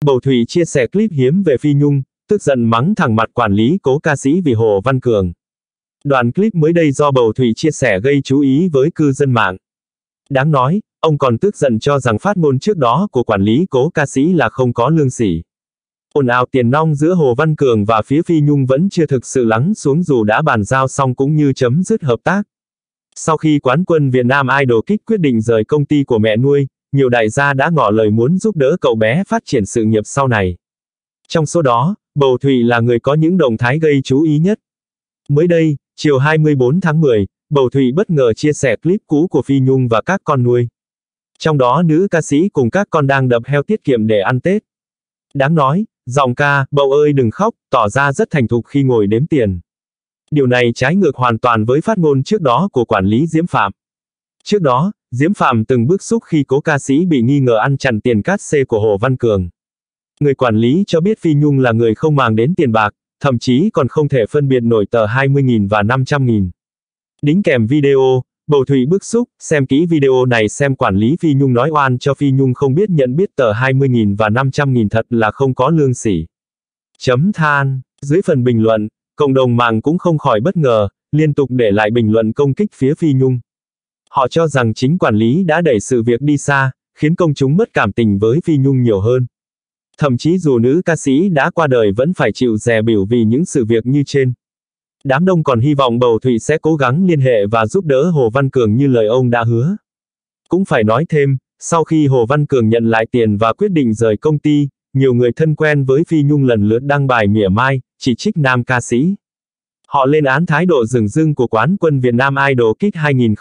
Bầu Thụy chia sẻ clip hiếm về Phi Nhung, tức giận mắng thẳng mặt quản lý cố ca sĩ vì Hồ Văn Cường. Đoạn clip mới đây do Bầu Thụy chia sẻ gây chú ý với cư dân mạng. Đáng nói, ông còn tức giận cho rằng phát ngôn trước đó của quản lý cố ca sĩ là không có lương sỉ. Ồn ào tiền nong giữa Hồ Văn Cường và phía Phi Nhung vẫn chưa thực sự lắng xuống dù đã bàn giao xong cũng như chấm dứt hợp tác. Sau khi quán quân Việt Nam Idol Kids quyết định rời công ty của mẹ nuôi, nhiều đại gia đã ngỏ lời muốn giúp đỡ cậu bé phát triển sự nghiệp sau này. Trong số đó, Bầu Thụy là người có những động thái gây chú ý nhất. Mới đây, chiều 24 tháng 10, Bầu Thụy bất ngờ chia sẻ clip cũ của Phi Nhung và các con nuôi. Trong đó nữ ca sĩ cùng các con đang đập heo tiết kiệm để ăn Tết. Đáng nói, giọng ca "Bầu ơi đừng khóc" tỏ ra rất thành thục khi ngồi đếm tiền. Điều này trái ngược hoàn toàn với phát ngôn trước đó của quản lý Diễm Phạm. Trước đó, Diễm Phạm từng bức xúc khi cố ca sĩ bị nghi ngờ ăn chặn tiền cát xê của Hồ Văn Cường. Người quản lý cho biết Phi Nhung là người không màng đến tiền bạc, thậm chí còn không thể phân biệt nổi tờ 20.000 và 500.000. Đính kèm video, Bầu Thụy bức xúc, xem kỹ video này xem quản lý Phi Nhung nói oan cho Phi Nhung không biết nhận biết tờ 20.000 và 500.000 thật là không có lương sỉ. Chấm than. Dưới phần bình luận, cộng đồng mạng cũng không khỏi bất ngờ, liên tục để lại bình luận công kích phía Phi Nhung. Họ cho rằng chính quản lý đã đẩy sự việc đi xa, khiến công chúng mất cảm tình với Phi Nhung nhiều hơn. Thậm chí dù nữ ca sĩ đã qua đời vẫn phải chịu dè bỉu vì những sự việc như trên. Đám đông còn hy vọng Bầu Thụy sẽ cố gắng liên hệ và giúp đỡ Hồ Văn Cường như lời ông đã hứa. Cũng phải nói thêm, sau khi Hồ Văn Cường nhận lại tiền và quyết định rời công ty, nhiều người thân quen với Phi Nhung lần lượt đăng bài mỉa mai, chỉ trích nam ca sĩ. Họ lên án thái độ dửng dưng của quán quân Việt Nam Idol Kids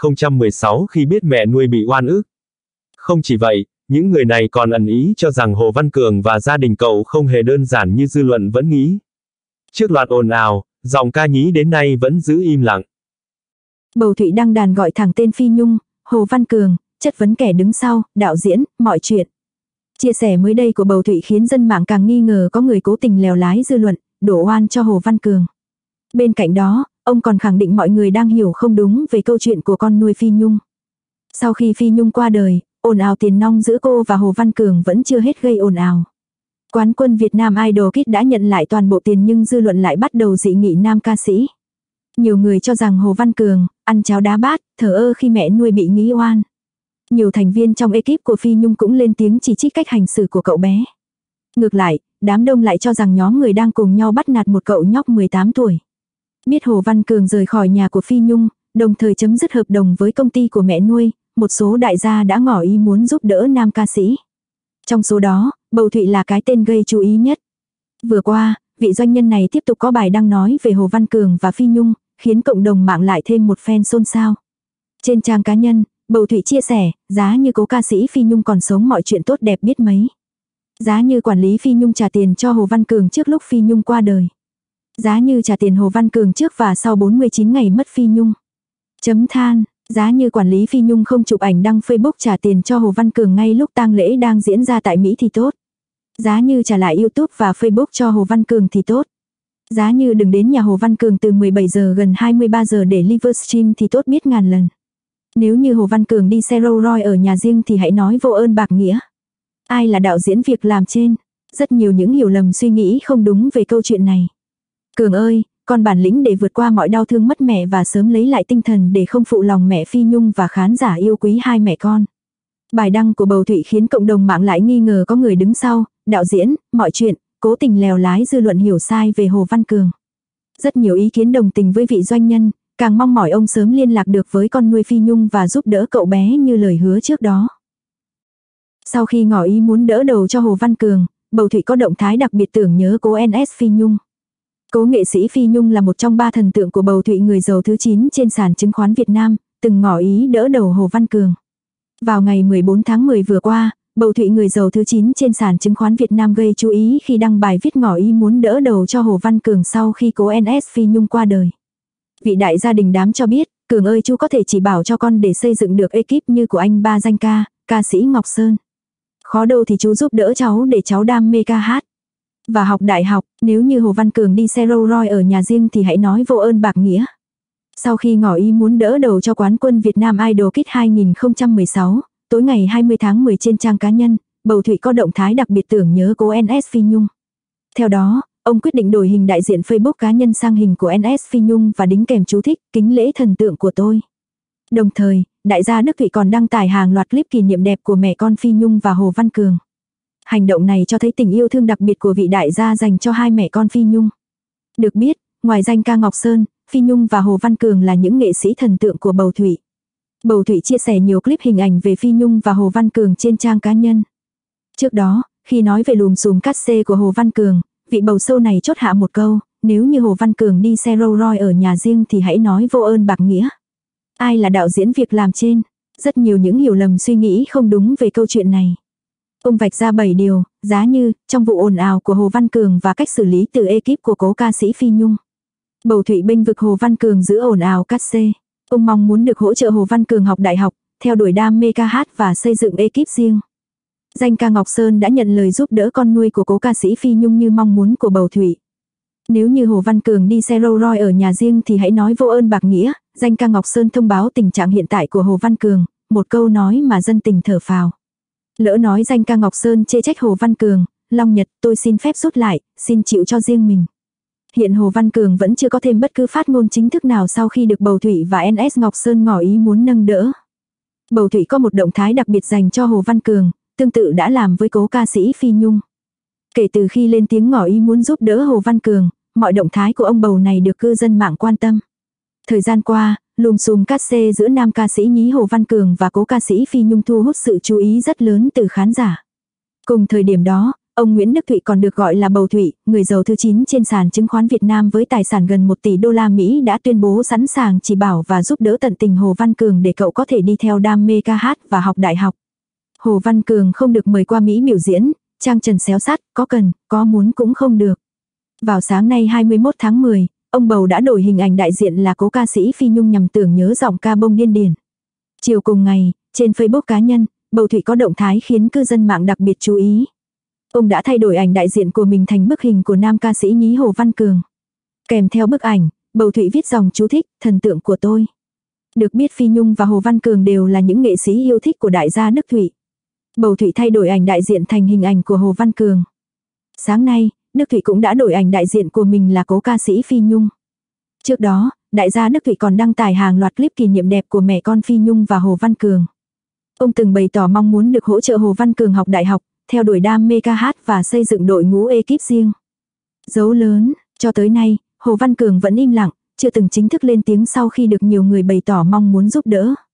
2016 khi biết mẹ nuôi bị oan ức. Không chỉ vậy, những người này còn ẩn ý cho rằng Hồ Văn Cường và gia đình cậu không hề đơn giản như dư luận vẫn nghĩ. Trước loạt ồn ào, giọng ca nhí đến nay vẫn giữ im lặng. Bầu Thụy đăng đàn gọi thẳng tên Phi Nhung, Hồ Văn Cường, chất vấn kẻ đứng sau, đạo diễn, mọi chuyện. Chia sẻ mới đây của Bầu Thụy khiến dân mạng càng nghi ngờ có người cố tình lèo lái dư luận, đổ oan cho Hồ Văn Cường. Bên cạnh đó, ông còn khẳng định mọi người đang hiểu không đúng về câu chuyện của con nuôi Phi Nhung. Sau khi Phi Nhung qua đời, ồn ào tiền nong giữa cô và Hồ Văn Cường vẫn chưa hết gây ồn ào. Quán quân Việt Nam Idol Kids đã nhận lại toàn bộ tiền nhưng dư luận lại bắt đầu dị nghị nam ca sĩ. Nhiều người cho rằng Hồ Văn Cường ăn cháo đá bát, thờ ơ khi mẹ nuôi bị nghi oan. Nhiều thành viên trong ekip của Phi Nhung cũng lên tiếng chỉ trích cách hành xử của cậu bé. Ngược lại, đám đông lại cho rằng nhóm người đang cùng nhau bắt nạt một cậu nhóc 18 tuổi. Biết Hồ Văn Cường rời khỏi nhà của Phi Nhung, đồng thời chấm dứt hợp đồng với công ty của mẹ nuôi, một số đại gia đã ngỏ ý muốn giúp đỡ nam ca sĩ. Trong số đó, Bầu Thụy là cái tên gây chú ý nhất. Vừa qua, vị doanh nhân này tiếp tục có bài đăng nói về Hồ Văn Cường và Phi Nhung, khiến cộng đồng mạng lại thêm một phen xôn xao. Trên trang cá nhân, Bầu Thụy chia sẻ, giá như cố ca sĩ Phi Nhung còn sống mọi chuyện tốt đẹp biết mấy. Giá như quản lý Phi Nhung trả tiền cho Hồ Văn Cường trước lúc Phi Nhung qua đời. Giá như trả tiền Hồ Văn Cường trước và sau 49 ngày mất Phi Nhung. Chấm than. Giá như quản lý Phi Nhung không chụp ảnh đăng Facebook trả tiền cho Hồ Văn Cường ngay lúc tang lễ đang diễn ra tại Mỹ thì tốt. Giá như trả lại YouTube và Facebook cho Hồ Văn Cường thì tốt. Giá như đừng đến nhà Hồ Văn Cường từ 17 giờ gần 23 giờ để livestream thì tốt biết ngàn lần. Nếu như Hồ Văn Cường đi xe Rolls Royce ở nhà riêng thì hãy nói vô ơn bạc nghĩa. Ai là đạo diễn việc làm trên? Rất nhiều những hiểu lầm suy nghĩ không đúng về câu chuyện này. Cường ơi, con bản lĩnh để vượt qua mọi đau thương mất mẹ và sớm lấy lại tinh thần để không phụ lòng mẹ Phi Nhung và khán giả yêu quý hai mẹ con. Bài đăng của Bầu Thụy khiến cộng đồng mạng lại nghi ngờ có người đứng sau, đạo diễn, mọi chuyện, cố tình lèo lái dư luận hiểu sai về Hồ Văn Cường. Rất nhiều ý kiến đồng tình với vị doanh nhân, càng mong mỏi ông sớm liên lạc được với con nuôi Phi Nhung và giúp đỡ cậu bé như lời hứa trước đó. Sau khi ngỏ ý muốn đỡ đầu cho Hồ Văn Cường, Bầu Thụy có động thái đặc biệt tưởng nhớ cố NS Phi Nhung. Cố nghệ sĩ Phi Nhung là một trong 3 thần tượng của Bầu Thụy người giàu thứ 9 trên sàn chứng khoán Việt Nam, từng ngỏ ý đỡ đầu Hồ Văn Cường. Vào ngày 14 tháng 10 vừa qua, Bầu Thụy người giàu thứ 9 trên sàn chứng khoán Việt Nam gây chú ý khi đăng bài viết ngỏ ý muốn đỡ đầu cho Hồ Văn Cường sau khi cố NS Phi Nhung qua đời. Vị đại gia đình đám cho biết, Cường ơi chú có thể chỉ bảo cho con để xây dựng được ekip như của anh ba danh ca sĩ Ngọc Sơn. Khó đâu thì chú giúp đỡ cháu để cháu đam mê ca hát và học đại học, nếu như Hồ Văn Cường đi xe Rolls Royce ở nhà riêng thì hãy nói vô ơn bạc nghĩa. Sau khi ngỏ ý muốn đỡ đầu cho quán quân Việt Nam Idol Kids 2016, tối ngày 20 tháng 10 trên trang cá nhân, Bầu Thụy có động thái đặc biệt tưởng nhớ cố NS Phi Nhung. Theo đó, ông quyết định đổi hình đại diện Facebook cá nhân sang hình của NS Phi Nhung và đính kèm chú thích kính lễ thần tượng của tôi. Đồng thời, đại gia Đức Thụy còn đăng tải hàng loạt clip kỷ niệm đẹp của mẹ con Phi Nhung và Hồ Văn Cường. Hành động này cho thấy tình yêu thương đặc biệt của vị đại gia dành cho hai mẹ con Phi Nhung. Được biết, ngoài danh ca Ngọc Sơn, Phi Nhung và Hồ Văn Cường là những nghệ sĩ thần tượng của Bầu Thụy. Bầu Thụy chia sẻ nhiều clip hình ảnh về Phi Nhung và Hồ Văn Cường trên trang cá nhân. Trước đó, khi nói về lùm xùm cát xê của Hồ Văn Cường, vị bầu sâu này chốt hạ một câu, nếu như Hồ Văn Cường đi xe Rolls Royce ở nhà riêng thì hãy nói vô ơn bạc nghĩa. Ai là đạo diễn việc làm trên? Rất nhiều những hiểu lầm suy nghĩ không đúng về câu chuyện này. Ông vạch ra 7 điều, giá như, trong vụ ồn ào của Hồ Văn Cường và cách xử lý từ ekip của cố ca sĩ Phi Nhung. Bầu Thụy bênh vực Hồ Văn Cường giữa ồn ào cát xê. Ông mong muốn được hỗ trợ Hồ Văn Cường học đại học, theo đuổi đam mê ca hát và xây dựng ekip riêng. Danh ca Ngọc Sơn đã nhận lời giúp đỡ con nuôi của cố ca sĩ Phi Nhung như mong muốn của Bầu Thụy. Nếu như Hồ Văn Cường đi xe Rolls Royce ở nhà riêng thì hãy nói vô ơn bạc nghĩa. Danh ca Ngọc Sơn thông báo tình trạng hiện tại của Hồ Văn Cường, một câu nói mà dân tình thở phào. Lỡ nói danh ca Ngọc Sơn chê trách Hồ Văn Cường, Long Nhật tôi xin phép rút lại, xin chịu cho riêng mình. Hiện Hồ Văn Cường vẫn chưa có thêm bất cứ phát ngôn chính thức nào sau khi được Bầu Thụy và NS Ngọc Sơn ngỏ ý muốn nâng đỡ. Bầu Thụy có một động thái đặc biệt dành cho Hồ Văn Cường, tương tự đã làm với cố ca sĩ Phi Nhung. Kể từ khi lên tiếng ngỏ ý muốn giúp đỡ Hồ Văn Cường, mọi động thái của ông bầu này được cư dân mạng quan tâm. Thời gian qua, lùm xùm cát xê giữa nam ca sĩ nhí Hồ Văn Cường và cố ca sĩ Phi Nhung thu hút sự chú ý rất lớn từ khán giả. Cùng thời điểm đó, ông Nguyễn Đức Thụy còn được gọi là Bầu Thụy, người giàu thứ 9 trên sàn chứng khoán Việt Nam với tài sản gần 1 tỷ đô la Mỹ đã tuyên bố sẵn sàng chỉ bảo và giúp đỡ tận tình Hồ Văn Cường để cậu có thể đi theo đam mê ca hát và học đại học. Hồ Văn Cường không được mời qua Mỹ biểu diễn, trang trần xéo sát, có cần, có muốn cũng không được. Vào sáng nay 21 tháng 10, ông bầu đã đổi hình ảnh đại diện là cố ca sĩ Phi Nhung nhằm tưởng nhớ giọng ca bông điên điển. Chiều cùng ngày, trên Facebook cá nhân, Bầu Thụy có động thái khiến cư dân mạng đặc biệt chú ý. Ông đã thay đổi ảnh đại diện của mình thành bức hình của nam ca sĩ nhí Hồ Văn Cường. Kèm theo bức ảnh, Bầu Thụy viết dòng chú thích, thần tượng của tôi. Được biết Phi Nhung và Hồ Văn Cường đều là những nghệ sĩ yêu thích của đại gia Đức Thụy. Bầu Thụy thay đổi ảnh đại diện thành hình ảnh của Hồ Văn Cường. Sáng nay, Đức Thụy cũng đã đổi ảnh đại diện của mình là cố ca sĩ Phi Nhung. Trước đó, đại gia Đức Thụy còn đăng tải hàng loạt clip kỷ niệm đẹp của mẹ con Phi Nhung và Hồ Văn Cường. Ông từng bày tỏ mong muốn được hỗ trợ Hồ Văn Cường học đại học, theo đuổi đam mê ca hát và xây dựng đội ngũ ekip riêng. Dấu lớn, cho tới nay, Hồ Văn Cường vẫn im lặng, chưa từng chính thức lên tiếng sau khi được nhiều người bày tỏ mong muốn giúp đỡ.